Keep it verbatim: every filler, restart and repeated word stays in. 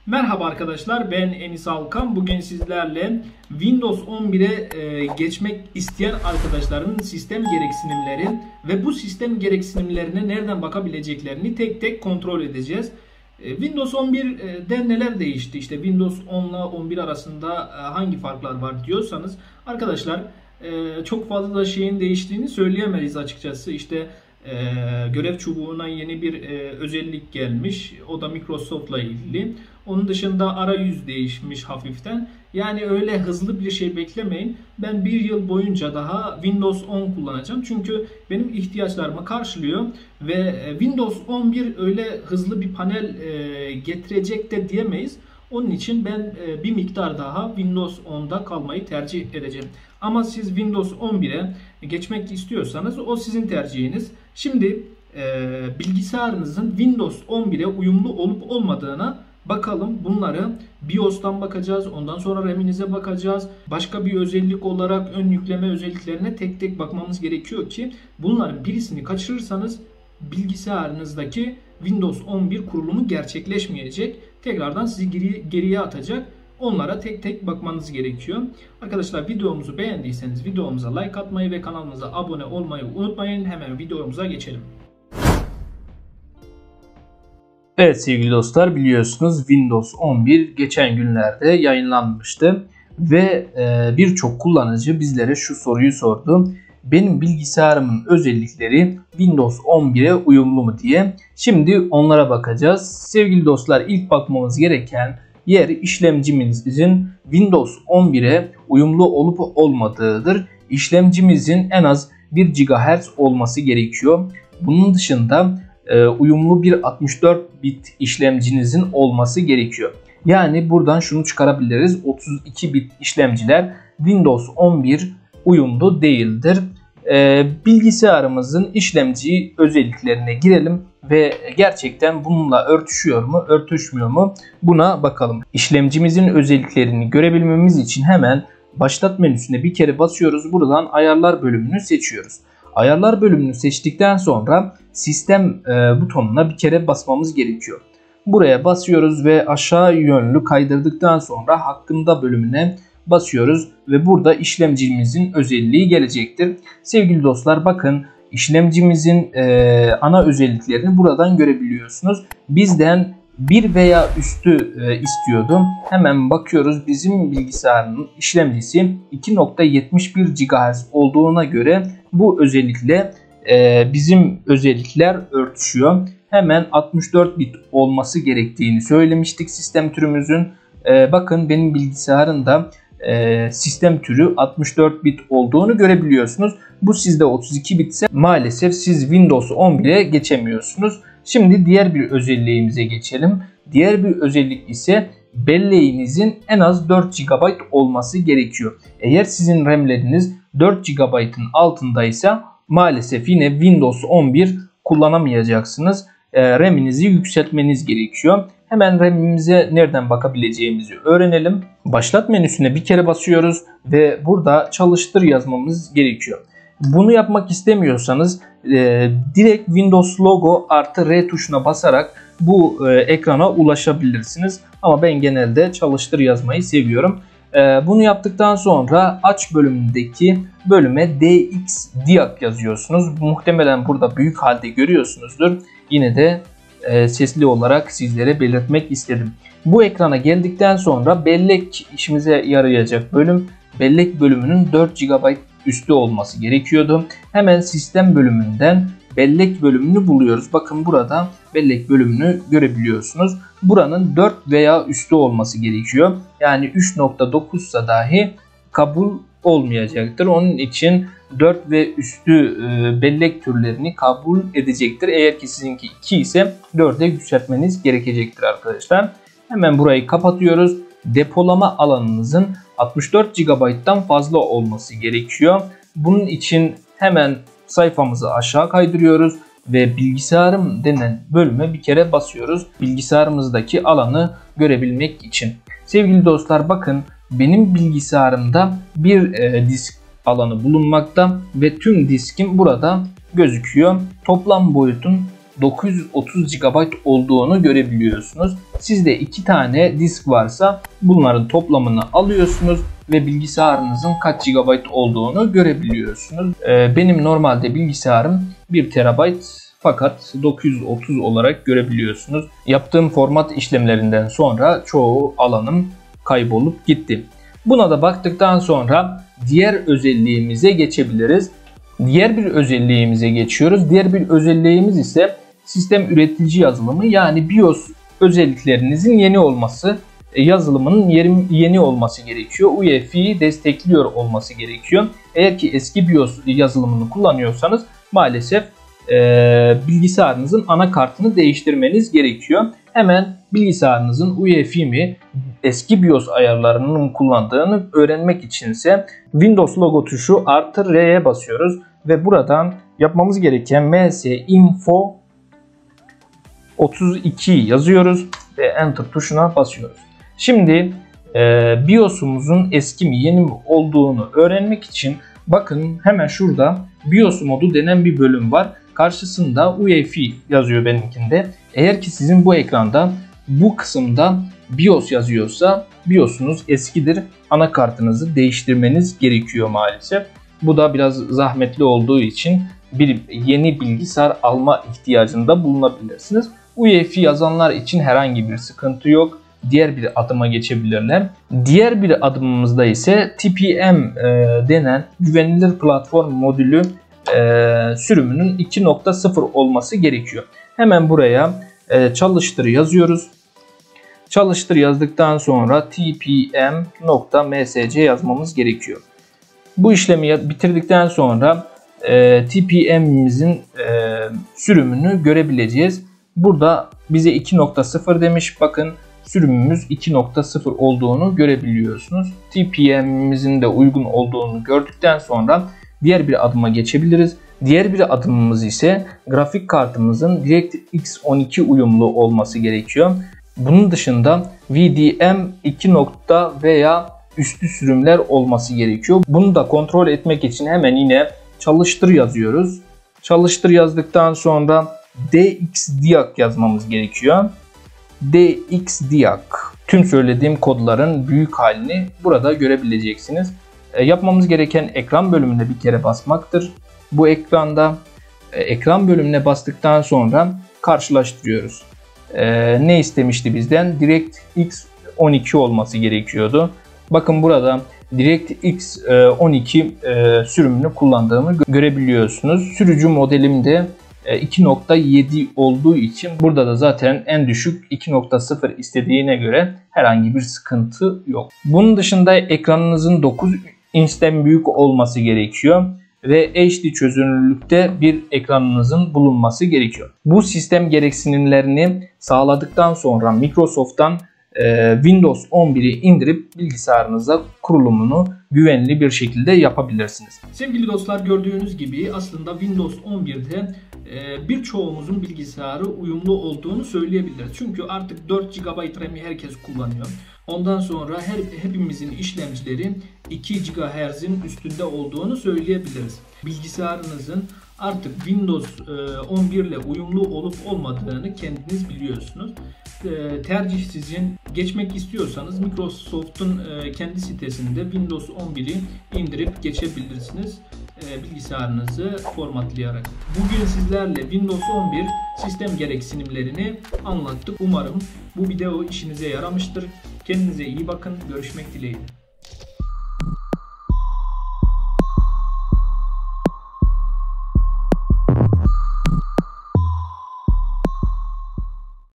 Merhaba arkadaşlar, ben Enis Alkan. Bugün sizlerle Windows on bire e, geçmek isteyen arkadaşların sistem gereksinimleri ve bu sistem gereksinimlerine nereden bakabileceklerini tek tek kontrol edeceğiz. E, Windows on bir'de neler değişti? İşte Windows on ile on bir arasında e, hangi farklar var diyorsanız arkadaşlar e, çok fazla da şeyin değiştiğini söyleyemeyiz açıkçası. İşte Ee, görev çubuğuna yeni bir e, özellik gelmiş. O da Microsoft'la ilgili. Onun dışında arayüz değişmiş hafiften. Yani öyle hızlı bir şey beklemeyin. Ben bir yıl boyunca daha Windows on kullanacağım. Çünkü benim ihtiyaçlarımı karşılıyor. Ve e, Windows on bir öyle hızlı bir panel e, getirecek de diyemeyiz. Onun için ben e, bir miktar daha Windows on'da kalmayı tercih edeceğim. Ama siz Windows on bire geçmek istiyorsanız o sizin tercihiniz. Şimdi e, bilgisayarınızın Windows on bire uyumlu olup olmadığına bakalım. Bunları BIOS'tan bakacağız. Ondan sonra RAM'inize bakacağız. Başka bir özellik olarak ön yükleme özelliklerine tek tek bakmamız gerekiyor ki bunların birisini kaçırırsanız bilgisayarınızdaki Windows on bir kurulumu gerçekleşmeyecek. Tekrardan sizi geri, geriye atacak. Onlara tek tek bakmanız gerekiyor. Arkadaşlar videomuzu beğendiyseniz videomuza like atmayı ve kanalımıza abone olmayı unutmayın. Hemen videomuza geçelim. Evet sevgili dostlar, biliyorsunuz Windows on bir geçen günlerde yayınlanmıştı. Ve e, birçok kullanıcı bizlere şu soruyu sordu. Benim bilgisayarımın özellikleri Windows on bire uyumlu mu diye. Şimdi onlara bakacağız. Sevgili dostlar, ilk bakmamız gereken yer işlemcimizin Windows on bire uyumlu olup olmadığıdır. İşlemcimizin en az bir gigahertz olması gerekiyor. Bunun dışında e, uyumlu bir altmış dört bit işlemcinizin olması gerekiyor. Yani buradan şunu çıkarabiliriz. otuz iki bit işlemciler Windows on bir uyumlu değildir. E, bilgisayarımızın işlemci özelliklerine girelim ve gerçekten bununla örtüşüyor mu, örtüşmüyor mu buna bakalım. İşlemcimizin özelliklerini görebilmemiz için hemen başlat menüsüne bir kere basıyoruz. Buradan ayarlar bölümünü seçiyoruz. Ayarlar bölümünü seçtikten sonra sistem e, butonuna bir kere basmamız gerekiyor. Buraya basıyoruz ve aşağı yönlü kaydırdıktan sonra hakkında bölümüne basıyoruz ve burada işlemcimizin özelliği gelecektir. Sevgili dostlar, bakın işlemcimizin e, ana özelliklerini buradan görebiliyorsunuz. Bizden bir veya üstü e, istiyordum. Hemen bakıyoruz, bizim bilgisayarın işlemcisi iki nokta yetmiş bir gigahertz olduğuna göre bu özellikle e, bizim özellikler örtüşüyor. Hemen altmış dört bit olması gerektiğini söylemiştik sistem türümüzün. E, bakın benim bilgisayarımda e, sistem türü altmış dört bit olduğunu görebiliyorsunuz. Bu sizde otuz iki bit ise maalesef siz Windows on bire geçemiyorsunuz. Şimdi diğer bir özelliğimize geçelim. Diğer bir özellik ise belleğinizin en az dört gigabayt olması gerekiyor. Eğer sizin RAM'leriniz dört gigabaytın altındaysa maalesef yine Windows on bir kullanamayacaksınız. E, RAM'inizi yükseltmeniz gerekiyor. Hemen RAM'imize nereden bakabileceğimizi öğrenelim. Başlat menüsüne bir kere basıyoruz ve burada çalıştır yazmamız gerekiyor. Bunu yapmak istemiyorsanız e, direkt Windows logo artı R tuşuna basarak bu e, ekrana ulaşabilirsiniz. Ama ben genelde çalıştır yazmayı seviyorum. E, bunu yaptıktan sonra aç bölümündeki bölüme D X Diag yazıyorsunuz. Muhtemelen burada büyük halde görüyorsunuzdur. Yine de e, sesli olarak sizlere belirtmek istedim. Bu ekrana geldikten sonra bellek işimize yarayacak bölüm. Bellek bölümünün dört gigabayt üstü olması gerekiyordu. Hemen sistem bölümünden bellek bölümünü buluyoruz. Bakın burada bellek bölümünü görebiliyorsunuz. Buranın dört veya üstü olması gerekiyor. Yani üç nokta dokuz ise dahi kabul olmayacaktır. Onun için dört ve üstü e, bellek türlerini kabul edecektir. Eğer ki sizinki iki ise dörde yükseltmeniz gerekecektir arkadaşlar. Hemen burayı kapatıyoruz. Depolama alanınızın altmış dört gigabayttan fazla olması gerekiyor. Bunun için hemen sayfamızı aşağı kaydırıyoruz ve bilgisayarım denen bölüme bir kere basıyoruz. Bilgisayarımızdaki alanı görebilmek için. Sevgili dostlar, bakın benim bilgisayarımda bir e, disk alanı bulunmakta ve tüm diskim burada gözüküyor. Toplam boyutun dokuz yüz otuz gigabayt olduğunu görebiliyorsunuz. Sizde iki tane disk varsa bunların toplamını alıyorsunuz ve bilgisayarınızın kaç gigabayt olduğunu görebiliyorsunuz. Benim normalde bilgisayarım bir terabayt fakat dokuz yüz otuz olarak görebiliyorsunuz. Yaptığım format işlemlerinden sonra çoğu alanım kaybolup gitti. Buna da baktıktan sonra diğer özelliğimize geçebiliriz. Diğer bir özelliğimize geçiyoruz. Diğer bir özelliğimiz ise sistem üretici yazılımı, yani BIOS özelliklerinizin yeni olması, yazılımının yeni olması gerekiyor. U E F I'yi destekliyor olması gerekiyor. Eğer ki eski BIOS yazılımını kullanıyorsanız maalesef e, bilgisayarınızın anakartını değiştirmeniz gerekiyor. Hemen bilgisayarınızın U E F I mi, eski BIOS ayarlarının kullandığını öğrenmek içinse Windows logo tuşu artı R'ye basıyoruz ve buradan yapmamız gereken M S info otuz iki yazıyoruz ve Enter tuşuna basıyoruz. Şimdi e, BIOS'umuzun eski mi yeni mi olduğunu öğrenmek için bakın hemen şurada BIOS modu denen bir bölüm var. Karşısında U E F I yazıyor benimkinde. Eğer ki sizin bu ekranda bu kısımda BIOS yazıyorsa BIOS'unuz eskidir. Anakartınızı değiştirmeniz gerekiyor maalesef. Bu da biraz zahmetli olduğu için bir yeni bilgisayar alma ihtiyacında bulunabilirsiniz. U E F I yazanlar için herhangi bir sıkıntı yok. Diğer bir adıma geçebilirler. Diğer bir adımımızda ise T P M e, denen güvenilir platform modülü e, sürümünün iki nokta sıfır olması gerekiyor. Hemen buraya e, çalıştır yazıyoruz. Çalıştır yazdıktan sonra T P M nokta M S C yazmamız gerekiyor. Bu işlemi bitirdikten sonra e, T P M'imizin e, sürümünü görebileceğiz. Burada bize iki nokta sıfır demiş. Bakın sürümümüz iki nokta sıfır olduğunu görebiliyorsunuz. T P M'imizin de uygun olduğunu gördükten sonra diğer bir adıma geçebiliriz. Diğer bir adımımız ise grafik kartımızın DirectX on iki uyumlu olması gerekiyor. Bunun dışında V D M iki nokta veya üstü sürümler olması gerekiyor. Bunu da kontrol etmek için hemen yine çalıştır yazıyoruz. Çalıştır yazdıktan sonra D X Diag yazmamız gerekiyor. D X Diag. Tüm söylediğim kodların büyük halini burada görebileceksiniz. E, yapmamız gereken ekran bölümüne bir kere basmaktır. Bu ekranda e, ekran bölümüne bastıktan sonra karşılaştırıyoruz. E, ne istemişti bizden? DirectX on iki olması gerekiyordu. Bakın burada DirectX on iki e, sürümünü kullandığımı görebiliyorsunuz. Sürücü modelim de iki nokta yedi olduğu için burada da zaten en düşük iki nokta sıfır istediğine göre herhangi bir sıkıntı yok. Bunun dışında ekranınızın dokuz inçten büyük olması gerekiyor ve H D çözünürlükte bir ekranınızın bulunması gerekiyor. Bu sistem gereksinimlerini sağladıktan sonra Microsoft'tan Windows on bir'i indirip bilgisayarınıza kurulumunu güvenli bir şekilde yapabilirsiniz. Sevgili dostlar, gördüğünüz gibi aslında Windows on bir'de birçoğumuzun bilgisayarı uyumlu olduğunu söyleyebiliriz. Çünkü artık dört gigabayt RAM'i herkes kullanıyor. Ondan sonra her, hepimizin işlemcileri iki gigahertz'in üstünde olduğunu söyleyebiliriz. Bilgisayarınızın artık Windows on bir ile uyumlu olup olmadığını kendiniz biliyorsunuz. Tercih sizin. Geçmek istiyorsanız Microsoft'un kendi sitesinde Windows on bir'i indirip geçebilirsiniz bilgisayarınızı formatlayarak. Bugün sizlerle Windows on bir sistem gereksinimlerini anlattık. Umarım bu video işinize yaramıştır. Kendinize iyi bakın. Görüşmek dileğiyle.